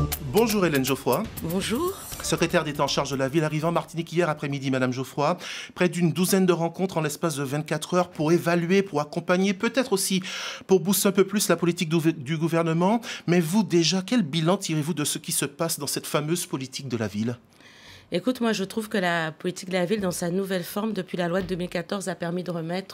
Bonjour Hélène Geoffroy. Bonjour. Secrétaire d'État en charge de la ville, arrivée en Martinique hier après-midi, Madame Geoffroy. Près d'une douzaine de rencontres en l'espace de 24 heures pour évaluer, pour accompagner, peut-être aussi pour booster un peu plus la politique du gouvernement. Mais vous déjà, quel bilan tirez-vous de ce qui se passe dans cette fameuse politique de la ville ? Écoute, moi je trouve que la politique de la ville, dans sa nouvelle forme, depuis la loi de 2014, a permis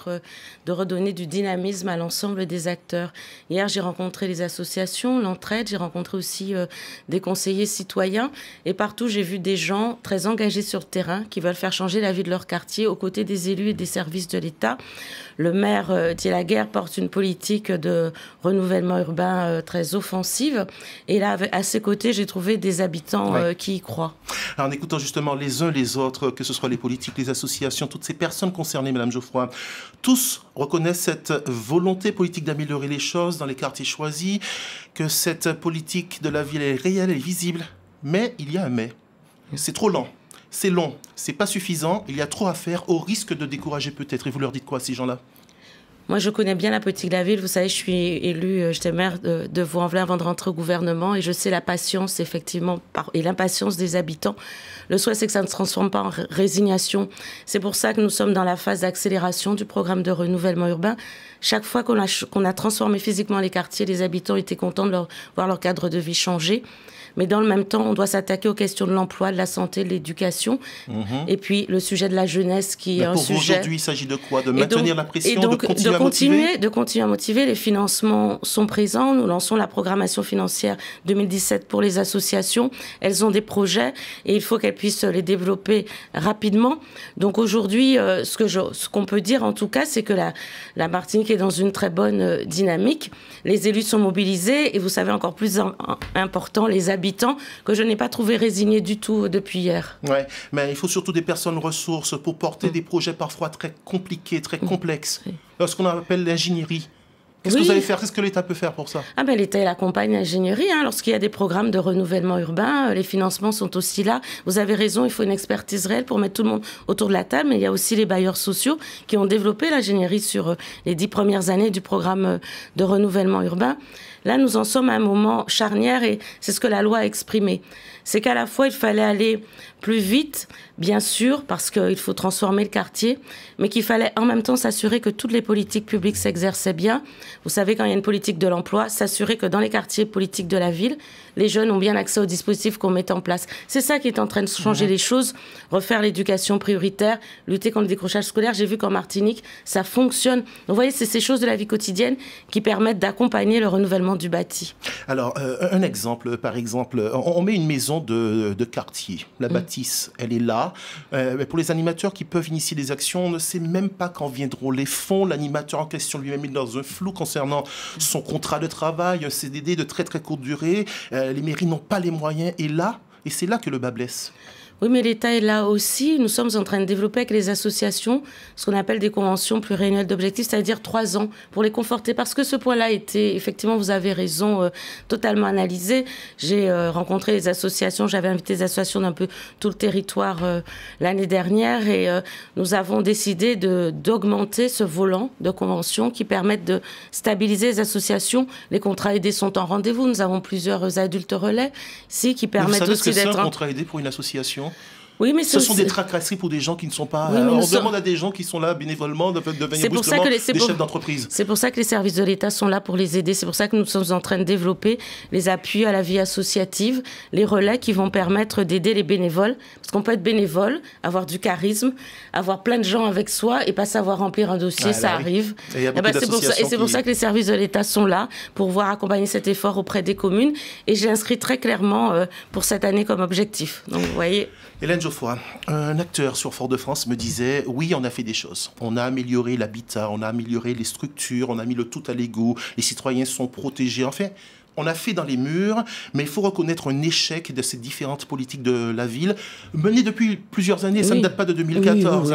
de redonner du dynamisme à l'ensemble des acteurs. Hier, j'ai rencontré les associations, l'entraide, j'ai rencontré aussi des conseillers citoyens. Et partout, j'ai vu des gens très engagés sur le terrain qui veulent faire changer la vie de leur quartier aux côtés des élus et des services de l'État. Le maire Thier Laguerre porte une politique de renouvellement urbain très offensive. Et là, à ses côtés, j'ai trouvé des habitants qui y croient. Alors, en écoutant justement les uns les autres, que ce soit les politiques, les associations, toutes ces personnes concernées, Madame Geoffroy, tous reconnaissent cette volonté politique d'améliorer les choses dans les quartiers choisis, que cette politique de la ville est réelle et visible. Mais il y a un mais. C'est trop lent. C'est long, c'est pas suffisant, il y a trop à faire, au risque de décourager peut-être. Et vous leur dites quoi à ces gens-là ? Moi, je connais bien la politique de la ville. Vous savez, je suis élue, j'étais maire de Vaux-en-Velin avant de rentrer au gouvernement. Et je sais la patience, effectivement, et l'impatience des habitants. Le souhait, c'est que ça ne se transforme pas en résignation. C'est pour ça que nous sommes dans la phase d'accélération du programme de renouvellement urbain. Chaque fois qu'on a transformé physiquement les quartiers, les habitants étaient contents de voir leur cadre de vie changer. Mais dans le même temps, on doit s'attaquer aux questions de l'emploi, de la santé, de l'éducation. Et puis, le sujet de la jeunesse qui est un sujet... Pour vous, aujourd'hui, il s'agit de quoi ? De maintenir la pression, de continuer à motiver ? De continuer à motiver. Les financements sont présents. Nous lançons la programmation financière 2017 pour les associations. Elles ont des projets et il faut qu'elles puissent les développer rapidement. Donc aujourd'hui, ce qu'on peut dire, en tout cas, c'est que la Martinique est dans une très bonne dynamique. Les élus sont mobilisés et vous savez, encore plus important, les habitants que je n'ai pas trouvé résignés du tout depuis hier. Oui, mais il faut surtout des personnes ressources pour porter des projets parfois très compliqués, très complexes. Ce qu'on appelle l'ingénierie. Qu'est-ce que vous allez faire ? Qu'est-ce que l'État peut faire pour ça ? L'État, il accompagne l'ingénierie. Lorsqu'il y a des programmes de renouvellement urbain, les financements sont aussi là. Vous avez raison, il faut une expertise réelle pour mettre tout le monde autour de la table. Mais il y a aussi les bailleurs sociaux qui ont développé l'ingénierie sur les 10 premières années du programme de renouvellement urbain. Là, nous en sommes à un moment charnière et c'est ce que la loi a exprimé. C'est qu'à la fois, il fallait aller plus vite, bien sûr, parce qu'il faut transformer le quartier, mais qu'il fallait en même temps s'assurer que toutes les politiques publiques s'exerçaient bien. Vous savez, quand il y a une politique de l'emploi, s'assurer que dans les quartiers politiques de la ville, les jeunes ont bien accès aux dispositifs qu'on met en place. C'est ça qui est en train de changer les choses, refaire l'éducation prioritaire, lutter contre le décrochage scolaire. J'ai vu qu'en Martinique, ça fonctionne. Donc, vous voyez, c'est ces choses de la vie quotidienne qui permettent d'accompagner le renouvellement du bâti. Alors, un exemple, par exemple, on met une maison de quartier. La bâtisse, elle est là. Pour les animateurs qui peuvent initier des actions, on ne sait même pas quand viendront les fonds. L'animateur en question lui-même est dans un flou concernant son contrat de travail, un CDD de très très courte durée. Les mairies n'ont pas les moyens. Et c'est là que le bas blesse. Oui, mais l'État est là aussi. Nous sommes en train de développer avec les associations ce qu'on appelle des conventions pluriannuelles d'objectifs, c'est-à-dire 3 ans pour les conforter. Parce que ce point-là a été, effectivement, vous avez raison, totalement analysé. J'ai rencontré les associations, j'avais invité les associations d'un peu tout le territoire l'année dernière et nous avons décidé d'augmenter ce volant de conventions qui permettent de stabiliser les associations. Les contrats aidés sont en rendez-vous. Nous avons plusieurs adultes relais ici qui permettent aussi d'être... Vous savez ce que c'est un contrat aidé pour une association ? Oui, mais ce sont des tracasseries pour des gens qui ne sont pas... Oui, on demande à des gens qui sont là bénévolement de devenir brusquement des chefs d'entreprise. C'est pour ça que les services de l'État sont là pour les aider. C'est pour ça que nous sommes en train de développer les appuis à la vie associative, les relais qui vont permettre d'aider les bénévoles. Parce qu'on peut être bénévole, avoir du charisme, avoir plein de gens avec soi et pas savoir remplir un dossier, ça arrive. Et c'est pour ça que les services de l'État sont là pour pouvoir accompagner cet effort auprès des communes. Et j'ai inscrit très clairement pour cette année comme objectif. Donc, vous voyez... Hélène Geoffroy, un acteur sur Fort-de-France me disait « Oui, on a fait des choses. On a amélioré l'habitat, on a amélioré les structures, on a mis le tout à l'égout, les citoyens sont protégés. En fait, on a fait dans les murs, mais il faut reconnaître un échec de ces différentes politiques de la ville, menées depuis plusieurs années, ça ne date pas de 2014.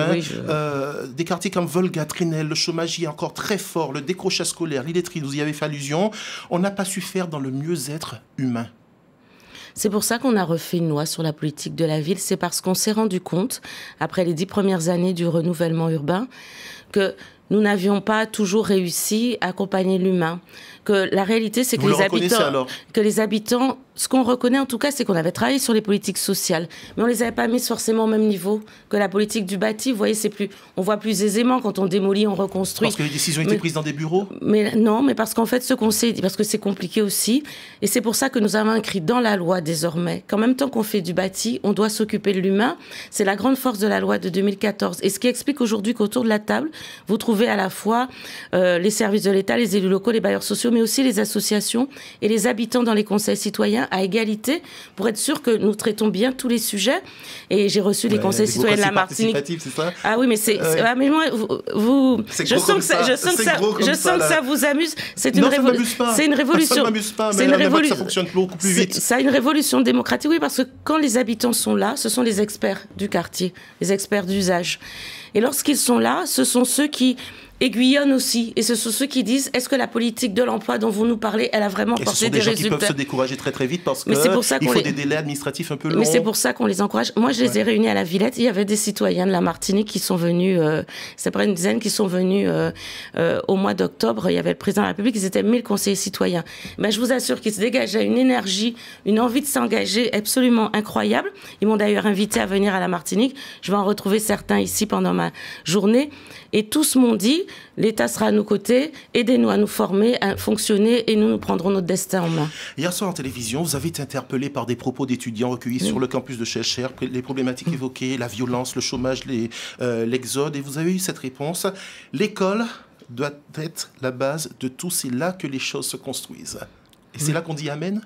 Des quartiers comme Volga, Trinel, le chômage y est encore très fort, le décrochage scolaire, l'illettrisme, vous y avez fait allusion. On n'a pas su faire dans le mieux-être humain. C'est pour ça qu'on a refait une loi sur la politique de la ville. C'est parce qu'on s'est rendu compte, après les 10 premières années du renouvellement urbain, que nous n'avions pas toujours réussi à accompagner l'humain. Que la réalité, c'est que les habitants ce qu'on reconnaît en tout cas, c'est qu'on avait travaillé sur les politiques sociales, mais on les avait pas mises forcément au même niveau que la politique du bâti. Vous voyez, on voit plus aisément quand on démolit, on reconstruit. Parce que les décisions étaient prises dans des bureaux? Mais non, mais parce qu'en fait, ce qu'on sait, parce que c'est compliqué aussi, et c'est pour ça que nous avons écrit dans la loi désormais qu'en même temps qu'on fait du bâti, on doit s'occuper de l'humain. C'est la grande force de la loi de 2014. Et ce qui explique aujourd'hui qu'autour de la table, vous trouvez à la fois les services de l'État, les élus locaux, les bailleurs sociaux, mais aussi les associations et les habitants dans les conseils citoyens à égalité pour être sûr que nous traitons bien tous les sujets. Et j'ai reçu les conseils citoyens de la Martinique. C'est ça? Ah oui, mais mais moi, je sens que ça vous amuse. C'est une révolution. C'est une révolution. Ça ne m'amuse pas, mais ça fonctionne beaucoup plus vite. C'est une révolution démocratique, oui, parce que quand les habitants sont là, ce sont les experts du quartier, les experts d'usage. Et lorsqu'ils sont là, ce sont ceux qui aiguillonnent aussi. Et ce sont ceux qui disent, est-ce que la politique de l'emploi dont vous nous parlez, elle a vraiment porté des résultats? Ce sont des gens qui peuvent se décourager très très vite parce qu'il faut des délais administratifs un peu longs. Mais c'est pour ça qu'on les encourage. Moi, je les ai réunis à la Villette. Il y avait des citoyens de la Martinique qui sont venus, c'est près une dizaine qui sont venus au mois d'octobre. Il y avait le président de la République, ils étaient 1000 conseillers citoyens. Mais je vous assure qu'ils se dégageaient une énergie, une envie de s'engager absolument incroyable. Ils m'ont d'ailleurs invité à venir à la Martinique. Je vais en retrouver certains ici pendant ma journée. Et tous m'ont dit, l'État sera à nos côtés, aidez-nous à nous former, à fonctionner, et nous prendrons notre destin en main. Hier soir en télévision, vous avez été interpellé par des propos d'étudiants recueillis sur le campus de Cheshire, les problématiques évoquées, la violence, le chômage, l'exode, et vous avez eu cette réponse. L'école doit être la base de tout, c'est là que les choses se construisent. Et c'est là qu'on dit Amen?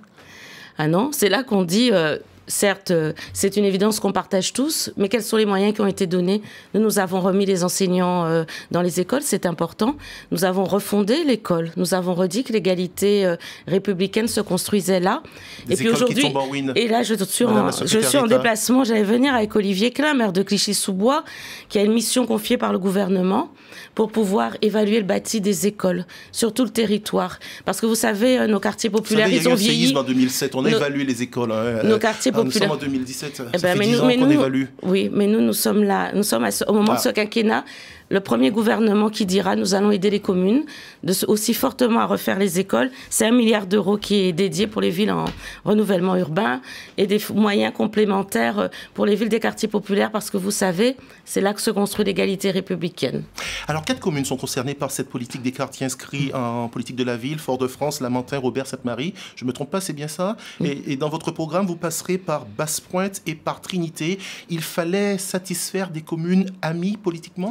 Ah non, c'est là qu'on dit... Certes, c'est une évidence qu'on partage tous, mais quels sont les moyens qui ont été donnés? Nous avons remis les enseignants dans les écoles, c'est important. Nous avons refondé l'école. Nous avons redit que l'égalité républicaine se construisait là. Et puis aujourd'hui, et là, je suis en déplacement. J'allais venir avec Olivier Klein, maire de Clichy-sous-Bois, qui a une mission confiée par le gouvernement pour pouvoir évaluer le bâti des écoles sur tout le territoire. Parce que vous savez, nos quartiers populaires, ils ont vieilli. Il y a eu un séisme en 2007, on a évalué les écoles. Nos quartiers populaires. Nous sommes en 2017, ça fait 10 ans qu'on évalue. Oui, mais nous sommes là, au moment de ce quinquennat, le premier gouvernement qui dira nous allons aider les communes aussi fortement à refaire les écoles. C'est 1 milliard d'euros qui est dédié pour les villes en renouvellement urbain et des moyens complémentaires pour les villes des quartiers populaires parce que vous savez, c'est là que se construit l'égalité républicaine. Alors, 4 communes sont concernées par cette politique des quartiers inscrits en politique de la ville, Fort-de-France, Lamentin, Robert, Sainte-Marie. Je ne me trompe pas, c'est bien ça? Et dans votre programme, vous passerez par Basse-Pointe et par Trinité. Il fallait satisfaire des communes amies politiquement?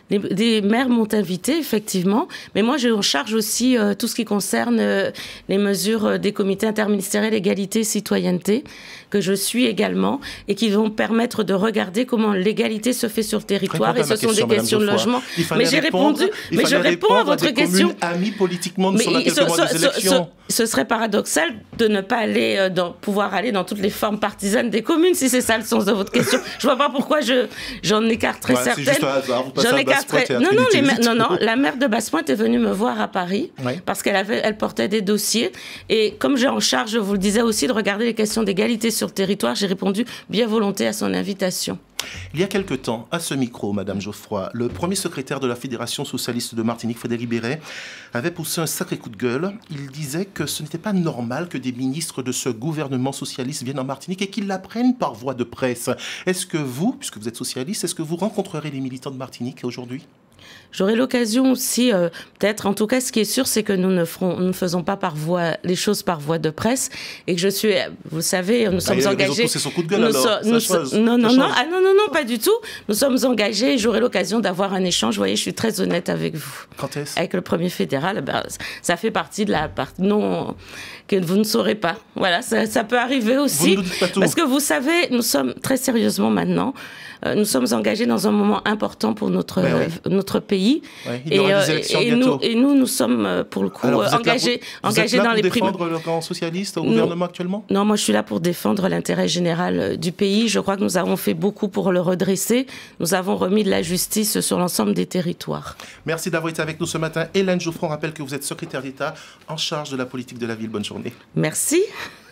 Des maires m'ont invité, effectivement, mais moi, je charge aussi tout ce qui concerne les mesures des comités interministériels égalité et citoyenneté, que je suis également, et qui vont permettre de regarder comment l'égalité se fait sur le territoire, et ce sont des questions de logement. Mais j'ai répondu, mais je réponds à votre question. Amis politiquement, nous sommes à quelques mois des élections. Ce serait paradoxal de ne pas pouvoir aller dans toutes les formes partisanes des communes, si c'est ça le sens de votre question. Je vois pas pourquoi j'en écarterais certaines. C'est juste un hasard, vous passez à Basse-Pointe et à Trinité. Non, la maire de Basse-Pointe est venue me voir à Paris parce qu'elle portait des dossiers. Et comme j'ai en charge, je vous le disais aussi, de regarder les questions d'égalité sur le territoire, j'ai répondu bien volontiers à son invitation. Il y a quelque temps, à ce micro, Madame Geoffroy, le premier secrétaire de la Fédération socialiste de Martinique, Frédéric Béret, avait poussé un sacré coup de gueule. Il disait que ce n'était pas normal que des ministres de ce gouvernement socialiste viennent en Martinique et qu'ils l'apprennent par voie de presse. Est-ce que vous, puisque vous êtes socialiste, est-ce que vous rencontrerez les militants de Martinique aujourd'hui ? J'aurai l'occasion aussi, peut-être, en tout cas, ce qui est sûr, c'est que nous ne faisons pas les choses par voie de presse, et que je suis, vous savez, nous sommes engagés. C'est son coup de gueule alors. Non, pas du tout. Nous sommes engagés, et j'aurai l'occasion d'avoir un échange. Vous voyez, je suis très honnête avec vous. Quand est-ce ? Avec le premier fédéral, ça fait partie de la partie non que vous ne saurez pas. Voilà, ça peut arriver aussi. Vous ne nous dites pas tout. Parce que vous savez, nous sommes très sérieusement maintenant. Nous sommes engagés dans un moment important pour notre pays. Ouais, il y aura des élections bientôt. Et nous sommes, pour le coup, engagés dans les primes. Vous êtes là pour défendre le camp socialiste au gouvernement actuellement ? Non, moi je suis là pour défendre l'intérêt général du pays. Je crois que nous avons fait beaucoup pour le redresser. Nous avons remis de la justice sur l'ensemble des territoires. Merci d'avoir été avec nous ce matin. Hélène Geoffroy rappelle que vous êtes secrétaire d'État en charge de la politique de la ville. Bonne journée. Merci.